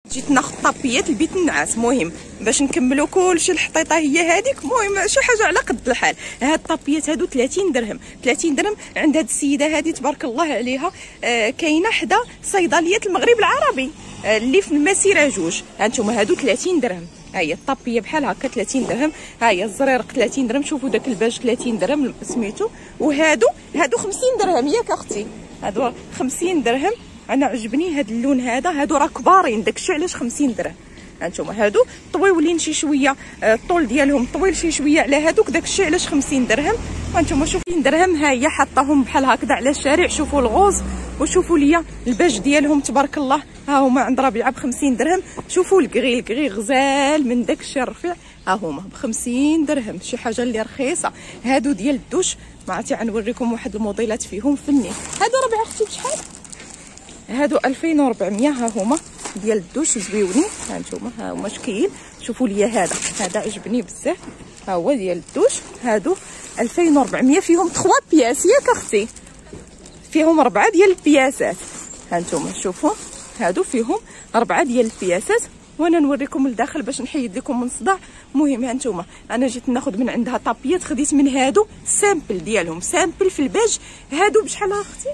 جيت ناخذ طابيات البيت النعاس. مهم باش نكملوا كلشي الحطيطه هي هذيك. المهم شي حاجه على قد الحال. هاد الطابيات هادو 30 درهم. 30 درهم عند هاد السيده هذه تبارك الله عليها. كاينه حدا صيدليه المغرب العربي اللي في المسيره جوج. هانتوما هادو 30 درهم. ها هي الطابيه بحال هكا 30 درهم. ها هي الزريرق 30 درهم. شوفوا داك الباج 30 درهم سميتو. وهادو 50 درهم ياك اختي. هادو 50 درهم. انا عجبني هاد اللون هذا. هادو راه كبارين داكشي علاش 50 درهم. هانتوما هادو طويولين شي شويه. الطول ديالهم طويل شي شويه على هادوك داكشي علاش 50 درهم. هانتوما شوفوا 50 درهم. ها هي حطاهم بحال هكذا على الشارع. شوفوا الغوز وشوفوا ليا الباج ديالهم تبارك الله. ها هما عند ربيعه ب 50 درهم. شوفوا الكغي غزال من داكشي الرفيع. ها هما ب 50 درهم. شي حاجه اللي رخيصه. هادو ديال الدوش ما عرفتي غنوريكم واحد الموديلات فيهم فنين. هادو ربيعه اختي بشحال؟ هادو 2400. ها هما ديال الدوش زويونين. هانتوما ها هما شكيل. شوفوا ليا هذا عجبني بزاف. ها هو ديال الدوش. هادو 2400 فيهم 3 بياس ياك اختي. فيهم 4 ديال البياسات. هانتوما شوفوا هادو فيهم 4 ديال البياسات. وانا نوريكم الداخل باش نحيد لكم من الصداع. المهم هانتوما انا جيت ناخذ من عندها طابيات. خديت من هادو سامبل ديالهم. سامبل في الباج. هادو بشحال اختي؟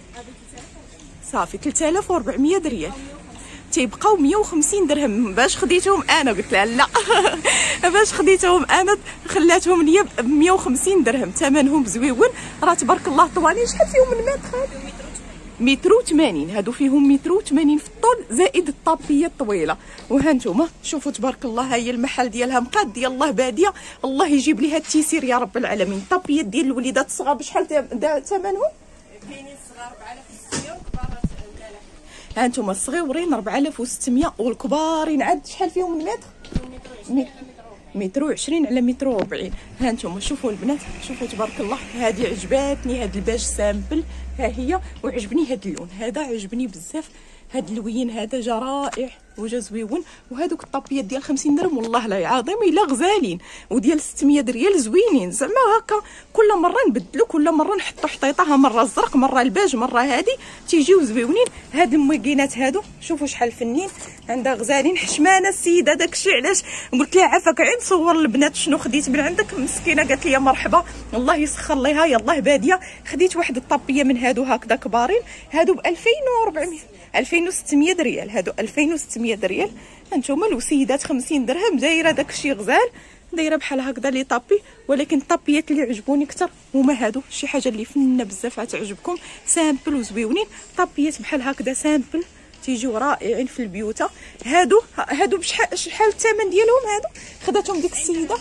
صافي 3400 ريال. تيبقاو 150 درهم. باش خديتهم انا قلت لها لا باش خديتهم انا خلاتهم ليا ب 150 درهم. ثمنهم زويون. راه تبارك الله طوالين. شحال فيهم من متر؟ متر و80. هادو فيهم متر و80 في الطول زائد الطابيه الطويله. وهانتوما شوفوا تبارك الله. ها هي المحل ديالها مقاد يلاه باديه. الله يجيب ليها التيسير يا رب العالمين. الطابيات ديال الوليدات الصغار بشحال ثمنهم؟ كاينين الصغار 4600 وكبار 3000. هانتوما الصغيورين 4600 والكبارين عاد شحال فيهم المتر؟ متر و20 على متر و40. هانتوما شوفوا البنات. شوفوا تبارك الله. هذه عجباتني هاد الباج سامبل. ها هي. وعجبني هاد اللون هذا عجبني بزاف. هاد اللوين هذا جا رائع وجا زويون. وهذوك الطابيات ديال 50 درهم والله لا عظيم الا غزالين. وديال 600 ريال زوينين زعما هكا. كل مره نبدلو كل مره نحطو حطيطها. مره الزرق مره الباج مره هادي تيجيو زويونين. هاد المويكينات هادو شوفوا شحال فنين. عندها غزالين حشمانه السيده. داكشي علاش قلت لها عافاك عين صور البنات شنو خديت من عندك. مسكينه قالت لي مرحبا الله يسخر ليها يلاه باديه. خديت واحد الطابيه من هادو هكذا كبارين. هادو ب 2400 2600 ريال. هادو 2600 ريال. هانتوما الوسيدات 50 درهم. دايره داكشي غزال. دايره بحال هكذا لي طابي. ولكن الطابيات اللي عجبوني اكثر هما هادو. شي حاجه اللي فنه بزاف غتعجبكم. سامبل وزويونين. طابيات بحال هكذا سامبل تيجيو رائعين في البيوتا. هادو شحال الثمن ديالهم؟ هادو خداتهم ديك السيده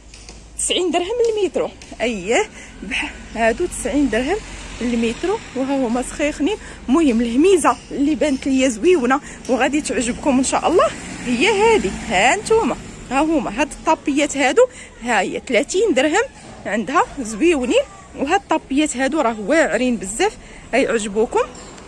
90 درهم المترو. اييه هادو 90 درهم المترو. وها هما سخيخنين. المهم الهميزه اللي بانت ليا زويونه وغادي تعجبكم ان شاء الله هي هذه. ها انتوما ها هما هاد الطابيات هادو. ها هي 30 درهم عندها زويونين. وهاد الطابيات هادو راه واعرين بزاف غيعجبوكم.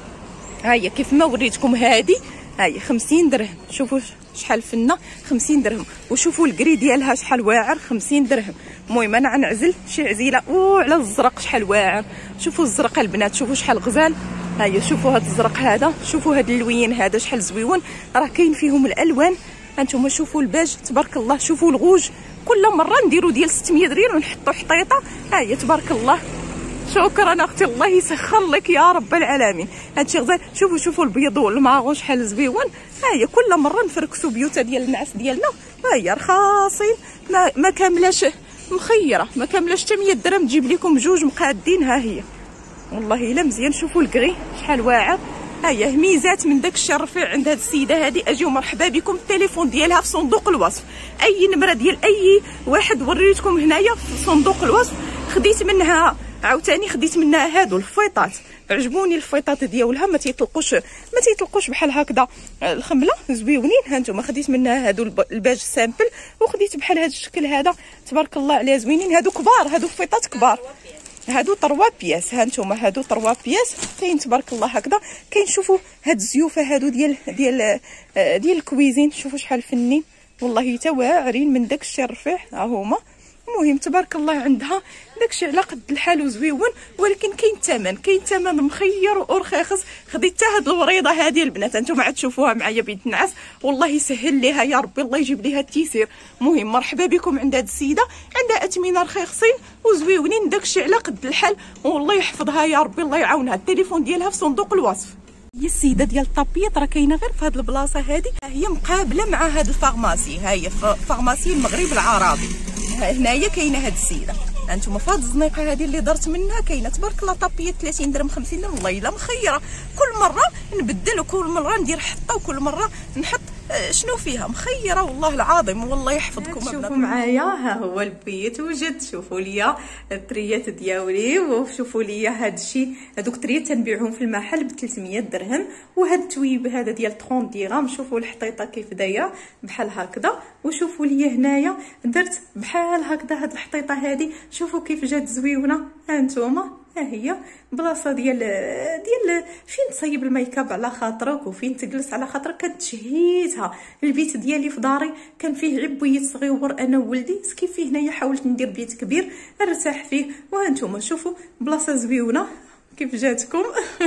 ها هي كيف ما وريتكم هادي. ها هي 50 درهم. شوفوا شحال فنه 50 درهم. وشوفوا الكري ديالها شحال واعر 50 درهم. المهم انا غنعزل شي عزيله على الزرق شحال واعر. شوفوا الزرق البنات شوفوا شحال غزال. ها هي شوفوا هذا الزرق هذا. شوفوا هذا اللوين هذا شحال زويون. راه كاين فيهم الالوان. هانتوما شوفوا الباج تبارك الله. شوفوا الغوج. كل مره نديروا ديال 600 ريال ونحطوا حطيطه. ها هي تبارك الله. شكرا اختي الله يسخر لك يا رب العالمين. هادشي غزال. شوفوا البيض والماغون شحال زويون. ها هي كل مره نفركسوا بيوتا ديال النعاس ديالنا. ها هي رخاصين ما كاملاش مخيره. ما كاملاش حتى 100 درهم تجيب لكم جوج مقادين. ها هي والله الا مزيان. شوفوا الكغي شحال واعر. ها هي هميزات من داك الشيء الرفيع عند هاد السيده هادي. اجيو مرحبا بكم. التليفون ديالها في صندوق الوصف. اي نمره ديال اي واحد وريتكم هنايا في صندوق الوصف. خديت منها عاوتاني خديت منها هادو الفيطات. عجبوني الفيطات ديالها ما تيطلقوش بحال هكذا. الخمله زويونين. هانتوما خديت منها هادو الباج سامبل. وخديت بحال هذا الشكل هذا تبارك الله عليها زوينين. هادو كبار. هادو فيطات كبار. هادو 3 بياس. هانتوما هادو 3 بياس. كاين تبارك الله هكذا. كاين شوفوا هاد الزيوفه هادو ديال الكويزين. شوفوا شحال فنين والله تا واعرين من داك الشيء الرفيع. ها هما. المهم تبارك الله عندها داكشي على قد الحال وزويون، ولكن كاين ثمن مخير ورخيص. خديت حتى هاد الوريضه هذه البنات انتم عاد تشوفوها معايا بيد النعاس، والله يسهل ليها يا ربي، الله يجيب ليها التيسير. المهم مرحبا بكم عند هاد السيده، عندها اثمنه رخيصين وزويونين داكشي على قد الحال، والله يحفظها يا ربي، الله يعاونها. التليفون ديالها في صندوق الوصف. هي السيده ديال الطابيط راه كاينه غير في هاد البلاصه هادي، هي مقابله مع هاد الفارماسي، ها هي فارماسي المغرب العربي. هنايا كاينه هاد السيده، انتم في هاد الزنيقه هذه اللي درت منها كاينه تبارك الله طابيه 30 درهم 50 درهم، والله الا مخيره. كل مره نبدل وكل مره ندير حطه وكل مره نحط شنو فيها، مخيره والله العظيم، والله يحفظكم. شوفوا معايا ها هو البيت وجد، شوفوا ليا التريات ديالي، وشوفوا ليا هاد الشيء، هذوك التريات تنبيعهم في المحل ب 300 درهم، وهاد التويب هذا ديال 30 درهم. شوفوا الحطيطه كيف دايره بحال هكذا، وشوفوا ليا هنايا درت بحال هكذا هاد الحطيطه هذه، شوفوا كيف جات زويونه. ها انتوما ها هي بلاصه ديال فين تصيب الميكاب على خاطرك وفين تجلس على خاطرك. كنت شهيتها. البيت ديالي في داري كان فيه غير بيت صغيور انا وولدي، كيف فيه هنايا حاولت ندير بيت كبير نرتاح فيه. وهانتوما شوفوا بلاصه زويونه كيف جاتكم.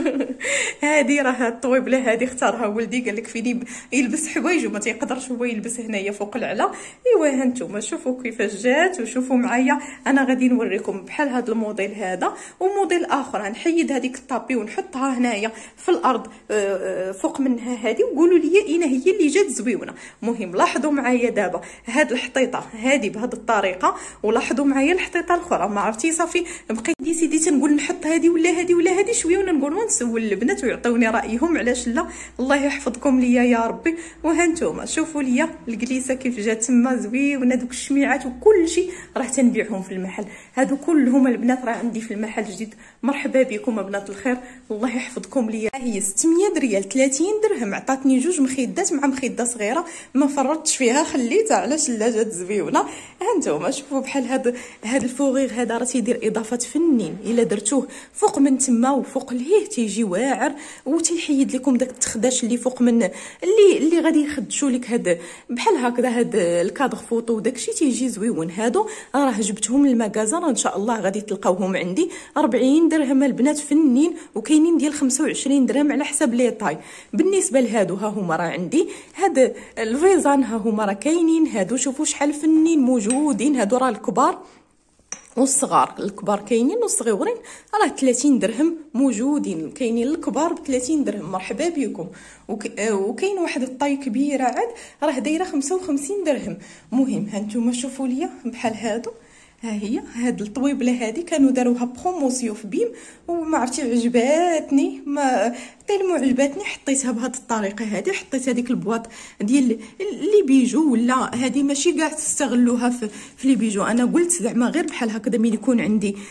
هذه راه الطويبله هذه اختارها ولدي، قال لك فيني يلبس حوايج وما تيقدرش هو يلبس هنايا فوق العلا. ايوا هانتوما شوفوا كيفاش جات، وشوفوا معايا انا غادي نوريكم بحال هذا الموديل هذا وموديل اخر. غنحيد هذيك الطابي ونحطها هنايا في الارض فوق منها هذه، وقولوا لي اين هي اللي جات زويونه. المهم لاحظوا معايا دابا هاد الحطيطه هذه بهذه الطريقه، ولاحظوا معايا الحطيطه الاخرى. ما عرفتي صافي بقيت سيدي تنقول نحط هذه ولا هذه ولا هذه شويه، ونقول ونسول البنات ويعطوني رايهم علاش لا. الله يحفظكم ليا يا ربي. وهانتوما شوفوا ليا الكليسه كيف جات تما زويونه، دوك الشميعات وكل شيء راه تنبيعهم في المحل. هادو كلهم البنات راه عندي في المحل جديد. مرحبا بكم بنات الخير، الله يحفظكم ليا. هي 600 ريال 30 درهم، عطاتني جوج مخيدات مع مخيده صغيره ما فرطتش فيها، خليتها علاش لا جات زويونه. هانتوما شوفوا بحال هاد الفوغيغ هذا راه تيدير اضافه فنين، الا درتوه فوق من تما وفوق ليه تيجي واعر، وتيحيد لكم داك التخداش اللي فوق من اللي غادي يخدشوا لك هاد بحال هكذا هاد الكادغ فوطو وداكشي تيجي زويون. هادو راه جبتهم للمغازه، ان شاء الله غادي تلقاوهم عندي 40 درهم البنات فنين، وكاينين ديال 25 درهم على حسب لي طاي. بالنسبه لهادو ها هما راه عندي هاد الفيزان، ها هما راه كاينين هادو، شوفوا شحال فنين موجودين. هادو راه الكبار والصغار، الكبار كاينين والصغيورين راه 30 درهم موجودين، كاينين الكبار ب 30 درهم. مرحبا بكم. وكاين واحد الطاي كبيره عاد راه دايره 55 درهم. مهم هانتوما شوفوا ليا بحال هادو، ها هي هاد الطويبله هذه كانوا داروها بروموسيون في بيم، وما عرفتي عجباتني، ما تيلمو عجباتني حطيتها بهذه الطريقه هذه. حطيت هذيك البواط ديال لي بيجو، ولا هذه ماشي كاع تستغلوها في لي بيجو. انا قلت زعما غير بحال هكذا مين يكون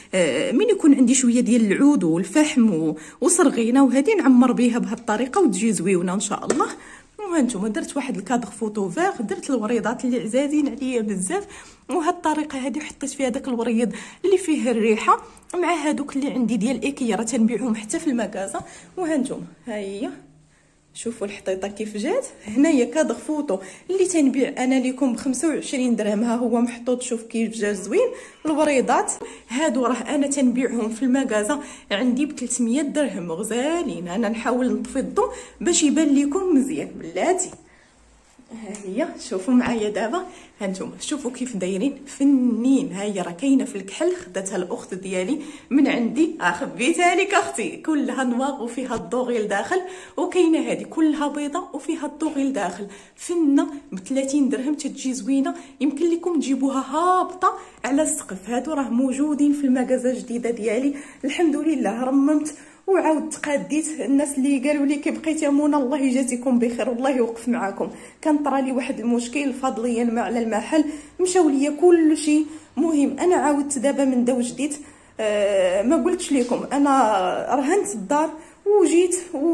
عندي شويه ديال العود والفحم وصرغينه، وهذه نعمر بها بهذه الطريقه وتجي زويونه ان شاء الله. وهانتوما درت واحد الكادغ فوطو فيغ، درت الوريضات اللي عزازين عليا بزاف، وهاد الطريقه هذه حطيت فيها داك الوريض اللي فيه الريحه مع هادوك اللي عندي ديال ايكيا راه تنبيعهم حتى في المغازه. وهانتوما ها هي شوفوا الحطيطه كيف جات. هنايا كادغ فوطو اللي تنبيع انا لكم ب 25 درهم، ها هو محطوط، شوف كيف جا زوين. الوريضات هادو راه انا تنبيعهم في المغازه عندي ب 300 درهم، غزالين. انا نحاول نطفي الضو باش يبان لكم مزيان بلاتي. ها هي شوفوا معايا دابا، هانتوما شوفوا كيف دايرين فنين. ها هي راه كاينه في الكحل، خداتها الاخت ديالي من عندي، خبيتها لك اختي، كلها نواغ وفيها الضوغيل داخل، وكاينه هذه كلها بيضه وفيها الضوغيل داخل. فنه ب 30 درهم تتجي زوينه، يمكن لكم تجيبوها هابطه على السقف. هادو راه موجودين في المغازه الجديده ديالي، الحمد لله رممت وعاود تقاديت. الناس اللي قالوا لي كي بقيتي يا منى الله يجازيكم بخير، والله يوقف معاكم. كان طرا لي واحد المشكل فضليا ما على المحل، مشاو ليا كل شيء. مهم انا عاودت دابا من داو جديد، ما قلتش لكم انا رهنت الدار وجيت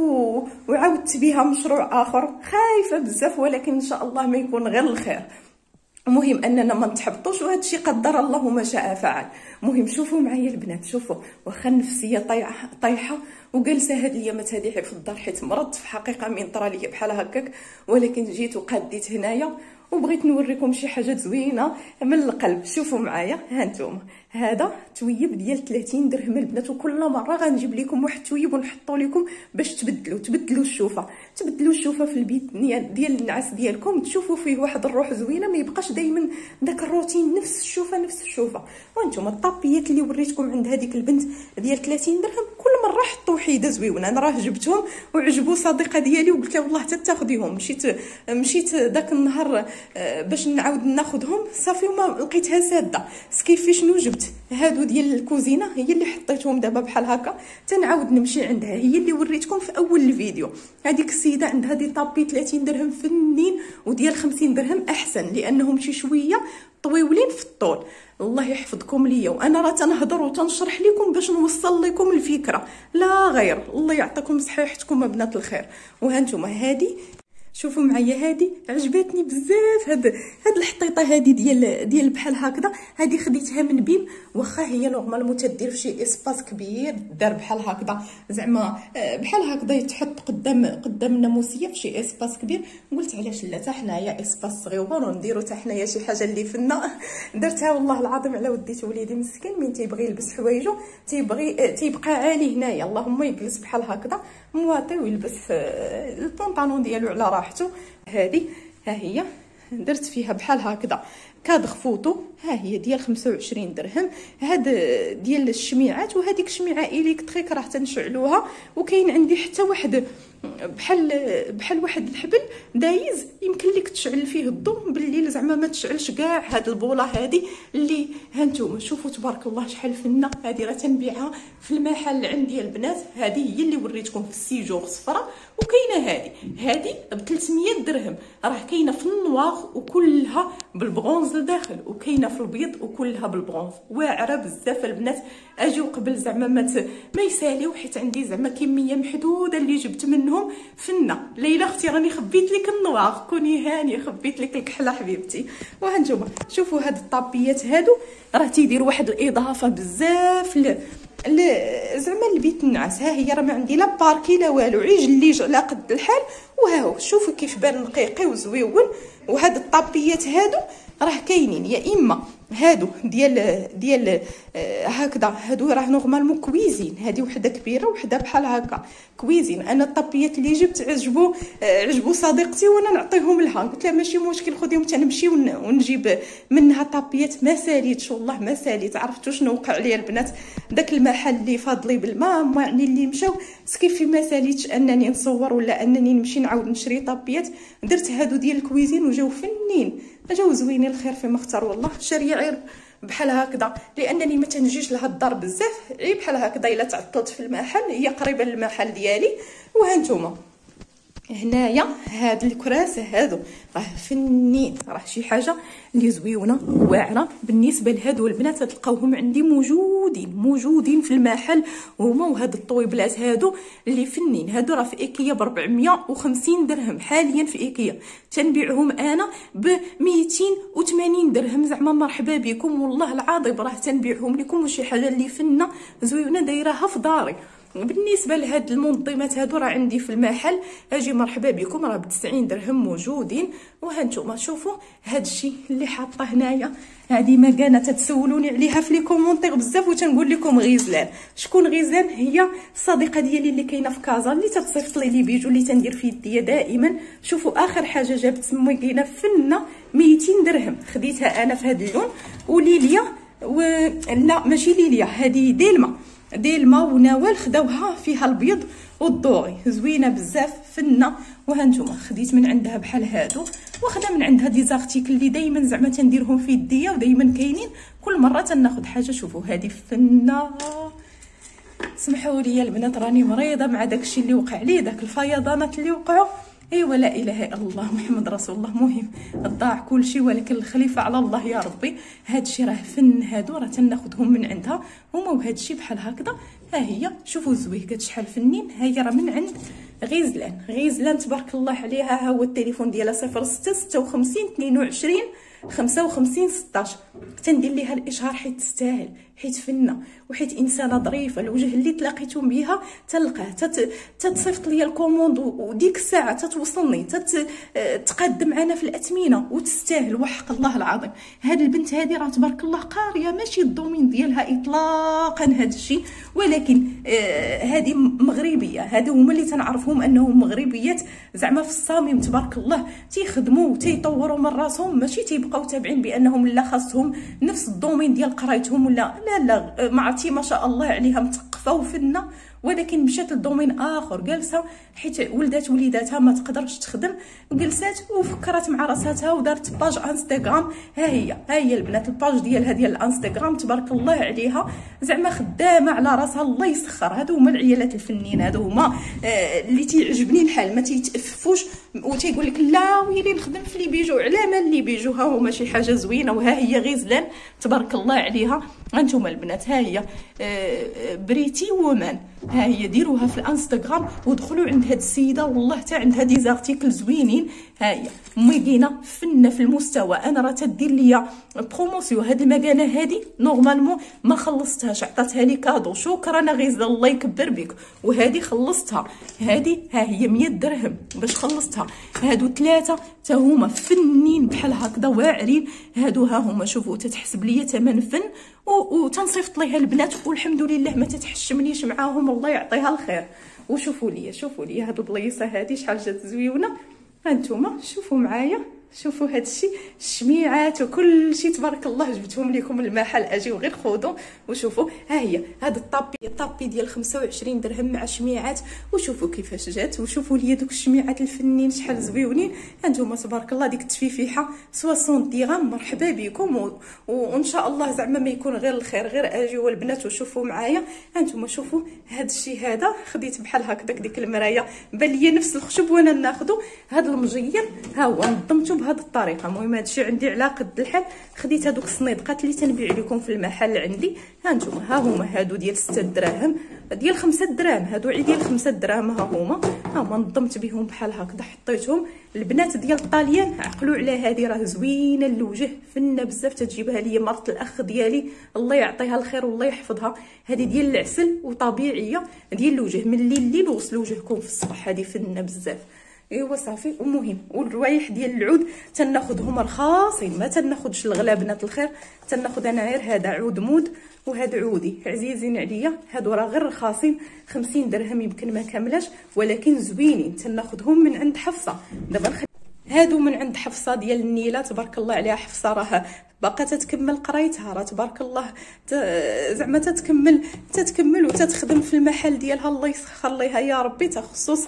وعاودت بها مشروع اخر، خايفه بزاف ولكن ان شاء الله ما يكون غير الخير. المهم اننا ما نتحبطوش، وهذا الشيء قدر الله ما شاء فعل. المهم شوفوا معايا البنات، شوفوا واخا النفسيه طايحه وجالسه هاد الايامات هذه في الدار حيت مرضت في حقيقه من طرا ليا بحال هكاك، ولكن جيت وقاديت هنايا وبغيت نوريكم شي حاجه زوينه من القلب. شوفوا معايا، ها نتوما هذا تويب ديال 30 درهم البنات، وكل مره غنجيب لكم واحد تويب ونحطوا لكم باش تبدلوا الشوفه، في البيت ديال النعاس ديالكم، تشوفوا فيه واحد الروح زوينه، ما يبقاش دائما داك الروتين نفس الشوفه. وانتم الطابيات اللي وريتكم عند هذيك البنت ديال 30 درهم كل مره حطوا وحيده زويونه. انا راه جبتهم وعجبوا صديقه ديالي وقلت لها والله حتى تاخذيهم. مشيت داك النهار باش نعاود ناخذهم صافي وما لقيتها ساده. كيفاش شنو جبت هادو ديال الكوزينه، هي اللي حطيتهم دابا بحال هكا، تنعاود نمشي عندها، هي اللي وريتكم في اول الفيديو. هذيك السيده عندها دي طابي 30 درهم فنين، وديال 50 درهم احسن لانهم شي شويه طويولين في الطول. الله يحفظكم ليا، وانا راه تنهضر وتنشرح لكم باش نوصل لكم الفكره لا غير. الله يعطيكم صحيحتكم بنات الخير. وها نتوما هادي شوفوا معايا، هادي عجبتني بزاف. هاد الحطيطه هادي ديال بحال هكذا، هادي خديتها من بيم، واخا هي نورمالمون تدير في شي اسباس كبير، دار بحال هكذا زعما بحال هكذا يتحط قدام الناموسيه في شي اسباس كبير. قلت علاش لا، حتى حنايا اسباس صغيور ونديروا حتى حنايا شي حاجه اللي فينا. درتها والله العظيم على وديت وليدي مسكين، من تيبغي يلبس حوايجو تيبقى عالي هنايا، اللهم يجلس بحال هكذا مواطي ويلبس البونطالون ديالو على راحته. هذه ها هي درت فيها بحال هكذا كادغ فوطو، ها هي ديال 25 درهم. هاد ديال الشميعات، وهذيك شميعه الكتريك راه تنشعلوها، وكاين عندي حتى واحد بحال واحد الحبل دايز يمكن لك تشعل فيه الضوء بالليل، زعما ما تشعلش كاع. هاد البوله هادي اللي ها نتوما شوفوا تبارك الله شحال فنه. هادي راه تنبيعها في المحل عندي البنات، هادي هي اللي وريتكم في السيجور صفراء. وكاينه هادي ب 300 درهم، راه كاينه في النواغ وكلها بالبرونز لداخل، وكاينه في البيض وكلها بالبرونز، واعره بزاف البنات. اجيو قبل زعما ما يساليو، حيت عندي زعما كميه محدوده اللي جبت منهم فنه. ليلى اختي راني خبيت لك النواغ، كوني هانيه خبيت لك الكحله حبيبتي. وها نتوما شوفوا هاد الطابيات هادو راه تيديروا واحد الاضافه بزاف زعما البيت النعاس. ها هي راه ما عندي لا باركي لا والو، عيج على قد الحال. وها هو شوفوا كيف بان نقيقي وزويون. وهاد الطابيات هادو راه كاينين يا اما هادو ديال هكذا، هادو راه نورمالمون كويزين، هادي وحده كبيره وحده بحال هكا كويزين. انا الطابيات اللي جبت عجبوا صديقتي وانا نعطيهم لها، قلت لها ماشي مشكل خذيهم تنمشي ونجيب منها طابيات. ما ساليتش والله ما ساليت. عرفتوا شنو وقع لي البنات؟ داك المحل اللي فاضلي بالماء يعني اللي مشاو سكيفي، ما ساليتش انني نصور ولا انني نمشي نعاود نشري طابيات. درت هادو ديال الكويزين وجاو فنين، جاو زوينين. الخير فيما اختار والله. شاريه غير بحال هكذا لانني ما تنجيش لهاد الدار بزاف، غير بحال هكذا الا تعطلت في المحل، هي قريبه للمحل ديالي. وها نتوما هنايا هاد الكراسه هادو راه فنين، راه شي حاجه اللي زويونه واعره. بالنسبه لهادو البنات تلقاوهم عندي موجودين في المحل هما. وهاد الطويبلات هادو اللي فنين، هادو راه في ايكيا ب 450 درهم حاليا في ايكيا، تنبيعهم انا ب 280 درهم. زعما مرحبا بكم والله العظيم، راه تنبيعهم لكم وشي حاجه اللي فنه زويونه دايراها في داري. بالنسبه لهاد المنظمات هادو راه عندي في المحل، اجي مرحبا بكم، راه ب 90 درهم موجودين. وها نتوما شوفوا هاد الشيء اللي حاطه هنايا، هذه مكانه تتسولوني عليها في لي كومونتير بزاف وتنقول لكم غزلان. شكون غزلان؟ هي الصديقه ديالي اللي كاينه في كازا، اللي تتصيفط لي بيجو اللي تندير في يديا دائما. شوفوا اخر حاجه جابت مكينه فنه 200 درهم، خديتها انا في هذا اللون. وليليا لا ماشي ليليا، هذه ديلما ونوال خداوها فيها البيض والضوغي، زوينه بزاف فنه. وها نتوما خديت من عندها بحال هادو، واخده من عندها دي زارتيكل اللي دائما زعما تنديرهم في يديا ودائما كاينين، كل مره تناخذ حاجه. شوفوا هذه فنه. سمحوا لي البنات راني مريضه مع داكشي اللي وقع لي، داك الفيضانات اللي وقعوا. ايوا لا اله الا الله محمد رسول الله. مهم ضاع كل شيء ولكن الخليفه على الله يا ربي. هادشي راه فن، هادو راه تناخذهم من عندها هما. وهادشي بحال هكذا، ها هي شوفوا الزويكات شحال فنين. ها هي راه من عند غزلان تبارك الله عليها. ها هو التليفون ديالها 06 56 22 55 16 تندير ليها الاشهار حيت تستاهل، حيت فنه وحيت انسانه ظريفه. الوجه اللي تلاقيتم بها تلقاه تتصيفط ليا الكوموند وديك الساعه تتوصلني تقدم معنا في الاثمنه وتستاهل وحق الله العظيم. هاد البنت هذه راه تبارك الله قاريه، ماشي الدومين ديالها اطلاقا هاد الشيء، ولكن هذه مغربيه. هادو هما اللي تنعرفهم انهم مغربيات زعما في الصميم تبارك الله، تيخدموا وتيطوروا من راسهم، ماشي تيبقاو تابعين بانهم لا خاصهم نفس الدومين ديال قرايتهم ولا لا ما عرفتي ما شاء الله عليها مثقفه وفنه، ولكن مشات لدومين اخر جالسه حيت وليداتها ما تقدرش تخدم، جلسات وفكرت مع راساتها ودارت باج انستغرام. ها هي البنات الباج ديالها ديال الانستغرام تبارك الله عليها، زعما خدامه على راسها الله يسخر. هادو هما العيالات الفنين، هادو هما اللي تيعجبني الحال، ما تيتأففوش وتيقول لك لا ويلي نخدم في لي بيجو. على مال لي بيجو ها هما شي حاجه زوينه. وها هي غزلان تبارك الله عليها. هانتوما البنات ها هي بريتي وومان، ها هي ديروها في الانستغرام ودخلوا عند هاد السيده، والله حتى عندها دي زارتيكل زوينين. ها هي ميدينه فنه في المستوى. انا راه تدير ليا بروموسيون هاد المكانه هادي نورمالمون ما خلصتهاش، عطاتها لي كادو. شكرا غزه الله يكبر بك. وهادي خلصتها، هادي ها هي 100 درهم باش خلصتها. هادو ثلاثه حتى هما فنين بحال هكذا واعرين. هادو ها هما شوفوا تتحسب ليا ثمن فن وتنصيفط ليها البنات والحمد لله ما تتحشمنيش معاهم، الله يعطيها الخير. وشوفوا لي هاد البليصه هادي شحال جات زويونه. هانتوما شوفوا معايا، شوفوا هاد الشيء الشميعات وكل شيء تبارك الله جبتهم لكم المحل، اجيو غير خذوا وشوفوا. ها هي هاد الطابي ديال 25 درهم مع شميعات، وشوفوا كيفاش جات، وشوفوا لي دوك الشميعات الفنين شحال زويونين. هانتوما تبارك الله ديك التفيفيحه 60 درهم. مرحبا بكم وان شاء الله زعما ما يكون غير الخير، غير اجيو البنات وشوفوا معايا. هانتوما شوفوا هاد الشيء هذا خديت بحال هكذاك ديك المرايه بان لي نفس الخشب وانا ناخذو. هاد المجين ها هو نظمته بهذه الطريقه. المهم هادشي عندي على قد الحال. خديت هذوك الصنيدقات اللي تنبيع لكم في المحل عندي. ها انتم ها هما هادو ديال 6 دراهم، ديال 5 دراهم، هادو ديال 5 دراهم. ها هما نظمت بهم بحال هكذا حطيتهم. البنات ديال الطاليان عقلوا على هذه، راه زوينه الوجه فنه بزاف. تجيبها لي مرت الاخ ديالي الله يعطيها الخير والله يحفظها. هذه ديال العسل وطبيعيه ديال الوجه من الليل وصل وجهكم في الصباح. هذه فنه بزاف. ايوا صافي. ومهم والروايح ديال العود تناخذهم رخاصين، ما تناخذش الغلا بنات الخير. تناخذ انا غير هذا عود مود وهذا عودي عزيزين عليا. هادو راه غير رخاصين 50 درهم يمكن ما كاملاش، ولكن زوينين. تناخذهم من عند حفصه. دابا هادو من عند حفصه ديال النيله تبارك الله عليها. حفصه راه باقا تتكمل قرايتها، راه تبارك الله زعما تتكمل وتتخدم في المحل ديالها الله يسخر ليها يا ربي. تخصص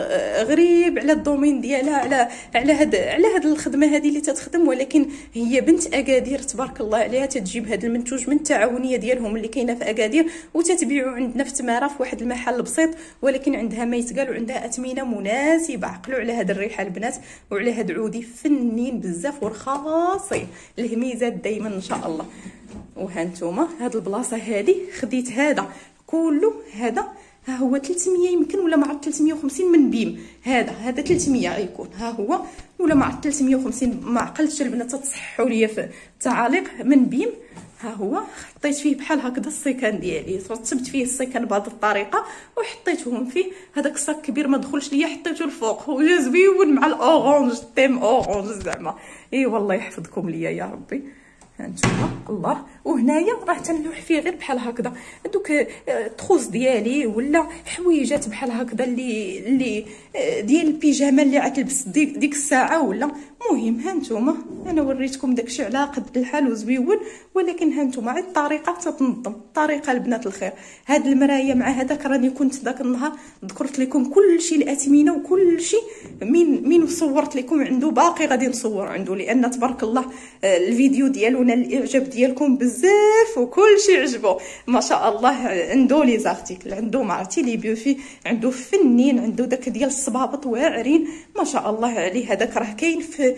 غريب على الدومين ديالها، على هاد الخدمه هذه اللي تتخدم، ولكن هي بنت اكادير تبارك الله عليها. تتجيب هاد المنتوج من التعاونيه ديالهم اللي كاينه في اكادير وتتبيعوا عندنا في تماره في واحد المحل بسيط، ولكن عندها ما يتقال وعندها اثمنه مناسبه. عقلوا على هاد الريحه البنات وعلى هاد عودي فنين بزاف ورخاصين. الهميزات دائما ان شاء الله. وهانتوما هاد البلاصه هذه خديت هذا كله. هذا ها هو 300 يمكن ولا ما عرفت 350 من بيم. هذا 300 غيكون ها هو ولا ما عرفت 350 ما عقلتش. البنات تصححوا لي في التعاليق من بيم. ها هو حطيت فيه بحال هكذا السيكان ديالي، رتبت فيه السيكان بهذه الطريقه وحطيتهم فيه. هذاك الصاك كبير ما دخلش ليا حطيته الفوق وجا زويون مع الاورانج تيم اورانج زعما. اي والله يحفظكم ليا يا ربي. هانتوما الله. وهنايا راه تنلوح فيه غير بحال هكذا دوك التخوص ديالي ولا حويجات بحال هكذا اللي ديال البيجامه اللي غتلبس ديك الساعه ولا. مهم هانتوما انا وريتكم داكشي على قد الحال وزويون، ولكن هانتوما عاد الطريقه تتنظم. الطريقه البنات الخير. هاد المرايه مع هذاك راني كنت داك النهار ذكرت لكم كل شيء الاثمنه وكل شيء مين صورت لكم عنده باقي غادي نصور عنده، لان تبارك الله الفيديو ديالنا الاعجاب ديالكم بزاف وكل شيء عجبو ما شاء الله. عنده لي زارتيكل، عنده ما عرفتي لي بيوفي، عنده فنين، عنده داك ديال الصبابط واعرين ما شاء الله عليه. هذاك راه كاين في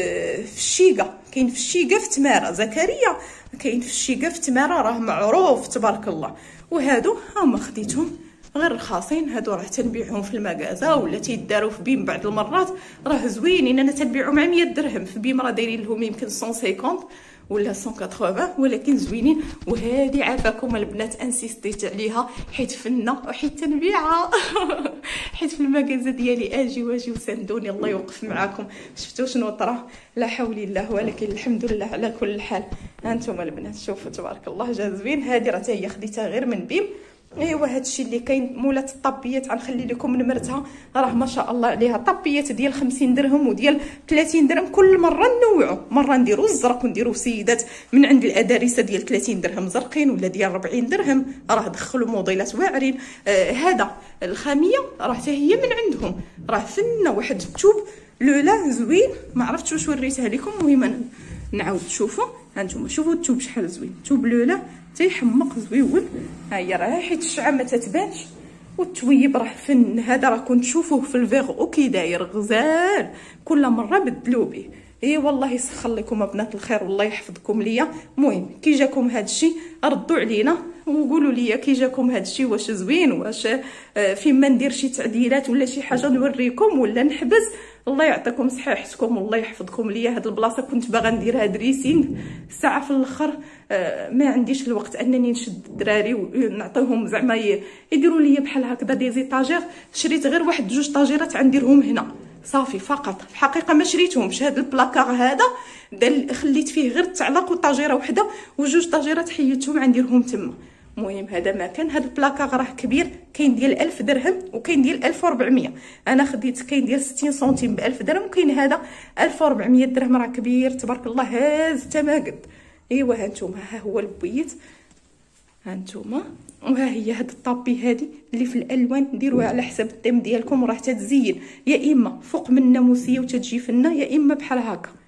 الشيقه، كاين في الشيقه في تماره. زكريا كاين في الشيقه في تماره راه معروف تبارك الله. وهادو هما خديتهم غير رخاصين. هادو راه تنبيعهم في المغازا ولا تيداروا في بيم بعض المرات، راه زوينين. انا تنبيعهم مع 100 درهم، في بيم راه دايرين لهم يمكن 150 ولا 180، ولكن زوينين. وهذه عافاكم البنات انسيستيت عليها حيت فنه وحيت تنبيعها حيت في المغازا ديالي اجي واجي وساندوني، الله يوقف معاكم. شفتوا شنو طرا، لا حول الله، ولكن الحمد لله على كل حال. هانتوما البنات شوفوا تبارك الله جا زوين. هذه راه هي خديتها غير من بيم. ايوا هادشي اللي كاين. مولات الطابيات غنخلي لكم نمرتها، راه ما شاء الله عليها. طابيات ديال 50 درهم وديال 30 درهم، كل مره نوعوا، مره نديروا الزرق ونديروا سيدات من عند الادارسه ديال 30 درهم زرقين ولا ديال 40 درهم، راه دخلوا موديلات واعرين. هذا الخاميه راه حتى هي من عندهم، راه فنه. واحد الثوب لولا زوين، ما عرفتش واش وريتها لكم، المهم نعاود تشوفوا. هانتوما شوفوا الثوب شحال زوين، ثوب لولا تيحمق زويون. ها هي راه حيت الشعه ما تتبانش، والتويب راه فن. هذا راه كنت تشوفوه في الفيغ وكي داير غزال، كل مره بدلوا به. اي والله يسخر لكم بنات الخير والله يحفظكم ليا. المهم كي جاكم هذا الشيء ردوا علينا وقولوا لي كي جاكم هذا الشيء واش زوين، واش فيما ندير شي تعديلات ولا شي حاجه نوريكم ولا نحبس. الله يعطيكم صحيحتكم والله يحفظكم ليا. هاد البلاصه كنت باغا نديرها دريسين، الساعه في الاخر ما عنديش الوقت انني نشد الدراري ونعطيهم زعما يديروا لي بحال هكذا دي زيطاجير. شريت غير واحد جوج طاجيرات غنديرهم هنا صافي فقط. في الحقيقه ما شريتهمش. هذا البلاكار هذا خليت فيه غير التعلق وطاجيره وحده، وجوج طاجيرات حيدتهم غنديرهم تما. المهم هذا ما كان. هذا البلاكار راه كبير، كاين ديال 1000 درهم وكاين ديال 1400. انا خديت كاين ديال 60 سنتيم ب 1000 درهم، وكاين هذا 1400 درهم. راه كبير تبارك الله، هاز حتى ما قد. ايوا ها نتوما، ها هو البويت، ها نتوما. وها هي هاد الطابي هادي اللي في الالوان، ديروها على حسب الطيم ديالكم وراه تتزين، يا اما فوق من الناموسيه وتتجي فنه، يا اما بحال هكا